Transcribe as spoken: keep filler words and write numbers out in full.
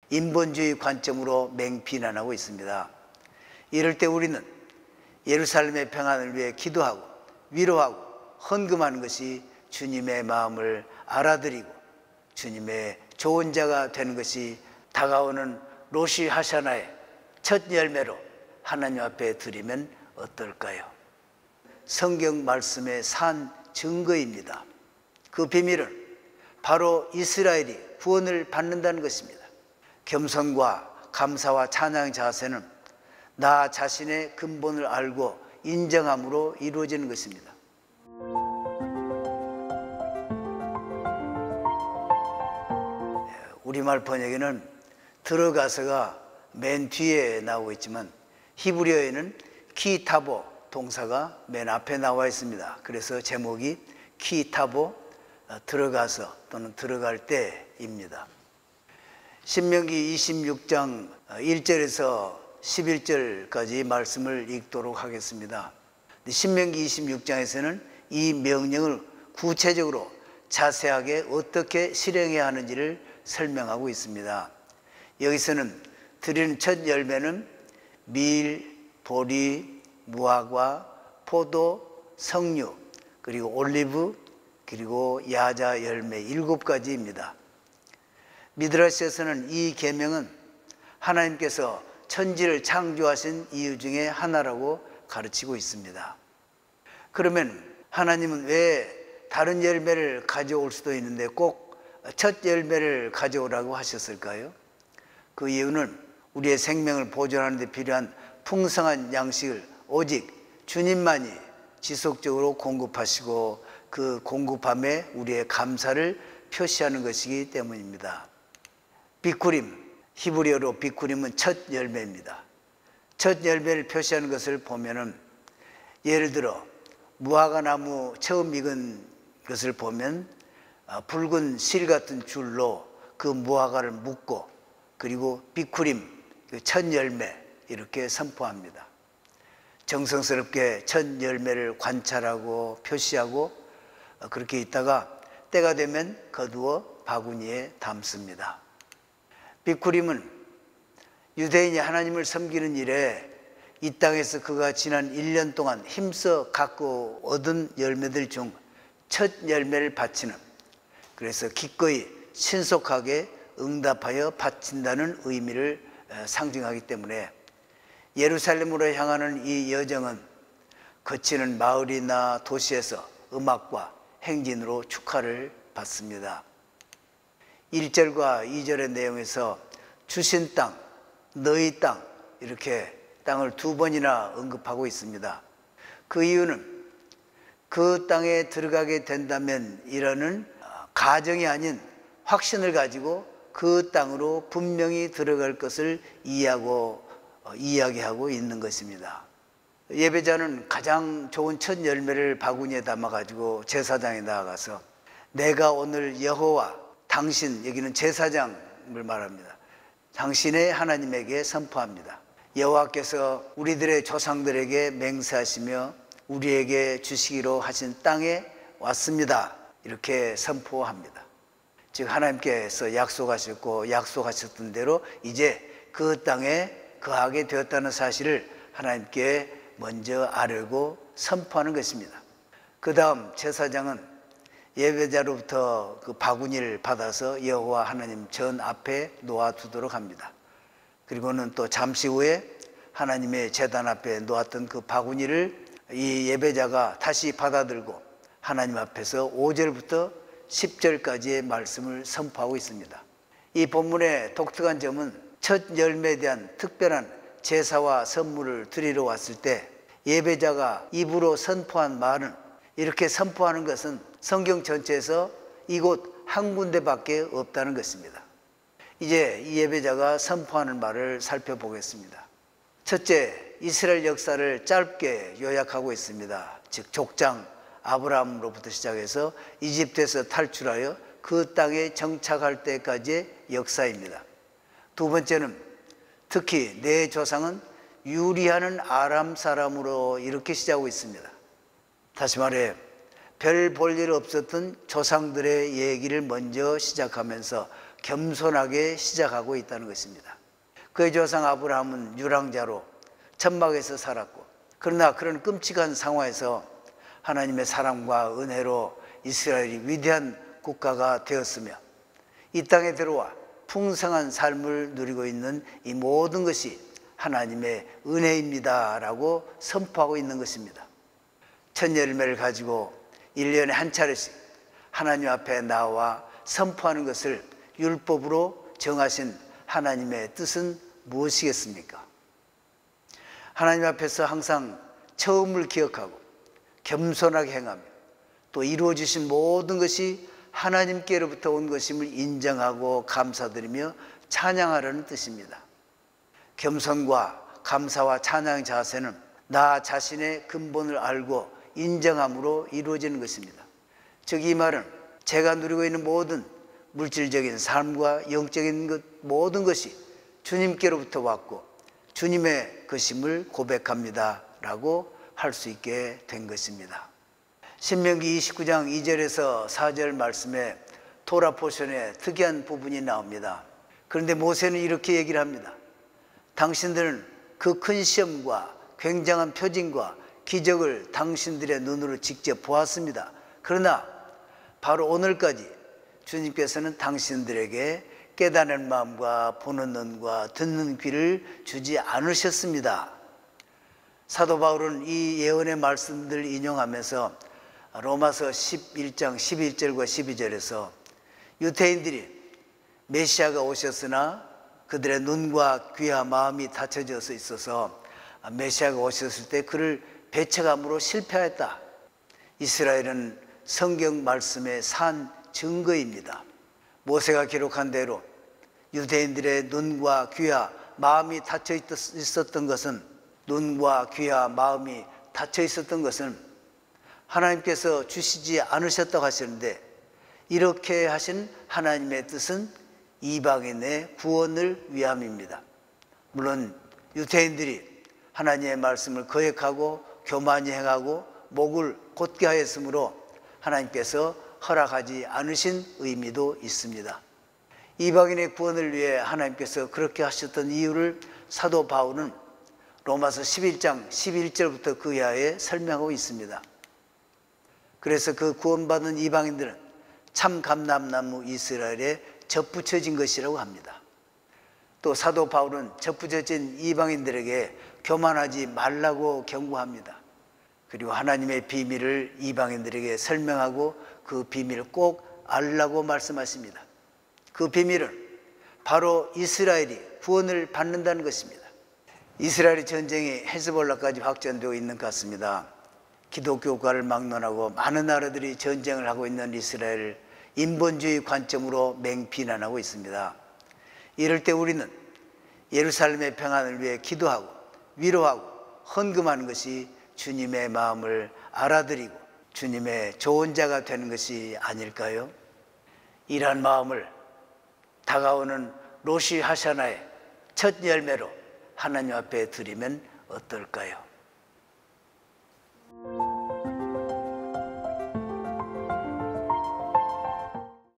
인본주의 관점으로 맹비난하고 있습니다. 이럴 때 우리는 예루살렘의 평안을 위해 기도하고 위로하고 헌금하는 것이 주님의 마음을 알아들이고 주님의 좋은 자가 되는 것이 다가오는 로시 하샤나의 첫 열매로 하나님 앞에 드리면 어떨까요? 성경 말씀의 산 증거입니다. 그 비밀은 바로 이스라엘이 구원을 받는다는 것입니다. 겸손과 감사와 찬양의 자세는 나 자신의 근본을 알고 인정함으로 이루어지는 것입니다. 우리말 번역에는 들어가서가 맨 뒤에 나오고 있지만 히브리어에는 키타보 동사가 맨 앞에 나와 있습니다. 그래서 제목이 키타보 들어가서 또는 들어갈 때입니다. 신명기 이십육 장 일 절에서 십일 절까지 말씀을 읽도록 하겠습니다. 신명기 이십육 장에서는 이 명령을 구체적으로 자세하게 어떻게 실행해야 하는지를 설명하고 있습니다. 여기서는 드리는 첫 열매는 밀, 보리, 무화과, 포도, 석류, 그리고 올리브, 그리고 야자 열매 일곱 가지입니다. 미드라시에서는 이 계명은 하나님께서 천지를 창조하신 이유 중에 하나라고 가르치고 있습니다. 그러면 하나님은 왜 다른 열매를 가져올 수도 있는데 꼭 첫 열매를 가져오라고 하셨을까요? 그 이유는 우리의 생명을 보존하는 데 필요한 풍성한 양식을 오직 주님만이 지속적으로 공급하시고 그 공급함에 우리의 감사를 표시하는 것이기 때문입니다. 비쿠림, 히브리어로 비쿠림은 첫 열매입니다. 첫 열매를 표시하는 것을 보면은 예를 들어 무화과 나무 처음 익은 것을 보면 붉은 실 같은 줄로 그 무화과를 묶고 그리고 비쿠림, 첫 열매 이렇게 선포합니다. 정성스럽게 첫 열매를 관찰하고 표시하고 그렇게 있다가 때가 되면 거두어 바구니에 담습니다. 비쿠림은 유대인이 하나님을 섬기는 일에 이 땅에서 그가 지난 일 년 동안 힘써 갖고 얻은 열매들 중 첫 열매를 바치는, 그래서 기꺼이 신속하게 응답하여 바친다는 의미를 상징하기 때문에 예루살렘으로 향하는 이 여정은 거치는 마을이나 도시에서 음악과 행진으로 축하를 받습니다. 일 절과 이 절의 내용에서 주신 땅, 너희 땅 이렇게 땅을 두 번이나 언급하고 있습니다. 그 이유는 그 땅에 들어가게 된다면 이라는 가정이 아닌 확신을 가지고 그 땅으로 분명히 들어갈 것을 이해하고 이야기하고 있는 것입니다. 예배자는 가장 좋은 첫 열매를 바구니에 담아가지고 제사장에 나아가서 내가 오늘 여호와 당신, 여기는 제사장을 말합니다. 당신의 하나님에게 선포합니다. 여호와께서 우리들의 조상들에게 맹세하시며 우리에게 주시기로 하신 땅에 왔습니다. 이렇게 선포합니다. 즉 하나님께서 약속하셨고 약속하셨던 대로 이제 그 땅에 거하게 되었다는 사실을 하나님께 먼저 아뢰고 선포하는 것입니다. 그 다음 제사장은 예배자로부터 그 바구니를 받아서 여호와 하나님 전 앞에 놓아두도록 합니다. 그리고는 또 잠시 후에 하나님의 제단 앞에 놓았던 그 바구니를 이 예배자가 다시 받아들고 하나님 앞에서 오 절부터 십 절까지의 말씀을 선포하고 있습니다. 이 본문의 독특한 점은 첫 열매에 대한 특별한 제사와 선물을 드리러 왔을 때 예배자가 입으로 선포한 말은, 이렇게 선포하는 것은 성경 전체에서 이곳 한 군데밖에 없다는 것입니다. 이제 이 예배자가 선포하는 말을 살펴보겠습니다. 첫째, 이스라엘 역사를 짧게 요약하고 있습니다. 즉 족장 아브라함으로부터 시작해서 이집트에서 탈출하여 그 땅에 정착할 때까지의 역사입니다. 두 번째는 특히 내 조상은 유리하는 아람 사람으로 이렇게 시작하고 있습니다. 다시 말해 별 볼 일 없었던 조상들의 얘기를 먼저 시작하면서 겸손하게 시작하고 있다는 것입니다. 그의 조상 아브라함은 유랑자로 천막에서 살았고, 그러나 그런 끔찍한 상황에서 하나님의 사랑과 은혜로 이스라엘이 위대한 국가가 되었으며 이 땅에 들어와 풍성한 삶을 누리고 있는 이 모든 것이 하나님의 은혜입니다 라고 선포하고 있는 것입니다. 첫 열매를 가지고 일 년에 한 차례씩 하나님 앞에 나와 선포하는 것을 율법으로 정하신 하나님의 뜻은 무엇이겠습니까? 하나님 앞에서 항상 처음을 기억하고 겸손하게 행하며 또 이루어지신 모든 것이 하나님께로부터 온 것임을 인정하고 감사드리며 찬양하라는 뜻입니다. 겸손과 감사와 찬양의 자세는 나 자신의 근본을 알고 인정함으로 이루어지는 것입니다. 즉 이 말은 제가 누리고 있는 모든 물질적인 삶과 영적인 것 모든 것이 주님께로부터 왔고 주님의 것임을 고백합니다 라고 할 수 있게 된 것입니다. 신명기 이십구 장 이 절에서 사 절 말씀에 토라 포션에 특이한 부분이 나옵니다. 그런데 모세는 이렇게 얘기를 합니다. 당신들은 그 큰 시험과 굉장한 표징과 기적을 당신들의 눈으로 직접 보았습니다. 그러나 바로 오늘까지 주님께서는 당신들에게 깨닫는 마음과 보는 눈과 듣는 귀를 주지 않으셨습니다. 사도 바울은 이 예언의 말씀들을 인용하면서 로마서 십일 장 십일 절과 십이 절에서 유대인들이 메시아가 오셨으나 그들의 눈과 귀와 마음이 닫혀져 있어서 메시아가 오셨을 때 그를 배척함으로 실패했다. 이스라엘은 성경 말씀의 산 증거입니다. 모세가 기록한 대로 유대인들의 눈과 귀와 마음이 닫혀 있었던 것은 눈과 귀와 마음이 닫혀 있었던 것은 하나님께서 주시지 않으셨다고 하시는데 이렇게 하신 하나님의 뜻은 이방인의 구원을 위함입니다. 물론 유대인들이 하나님의 말씀을 거역하고 교만히 행하고 목을 곧게 하였으므로 하나님께서 허락하지 않으신 의미도 있습니다. 이방인의 구원을 위해 하나님께서 그렇게 하셨던 이유를 사도 바울은 로마서 십일 장 십일 절부터 그 이하에 설명하고 있습니다. 그래서 그 구원받은 이방인들은 참 감람나무 이스라엘에 접붙여진 것이라고 합니다. 또 사도 바울은 접붙여진 이방인들에게 교만하지 말라고 경고합니다. 그리고 하나님의 비밀을 이방인들에게 설명하고 그 비밀을 꼭 알라고 말씀하십니다. 그 비밀은 바로 이스라엘이 구원을 받는다는 것입니다. 이스라엘의 전쟁이 헤즈볼라까지 확전되고 있는 것 같습니다. 기독교 국가를 막론하고 많은 나라들이 전쟁을 하고 있는 이스라엘을 인본주의 관점으로 맹비난하고 있습니다. 이럴 때 우리는 예루살렘의 평안을 위해 기도하고 위로하고 헌금하는 것이 주님의 마음을 알아들이고 주님의 좋은 자가 되는 것이 아닐까요? 이러한 마음을 다가오는 로시 하샤나의 첫 열매로 하나님 앞에 드리면 어떨까요?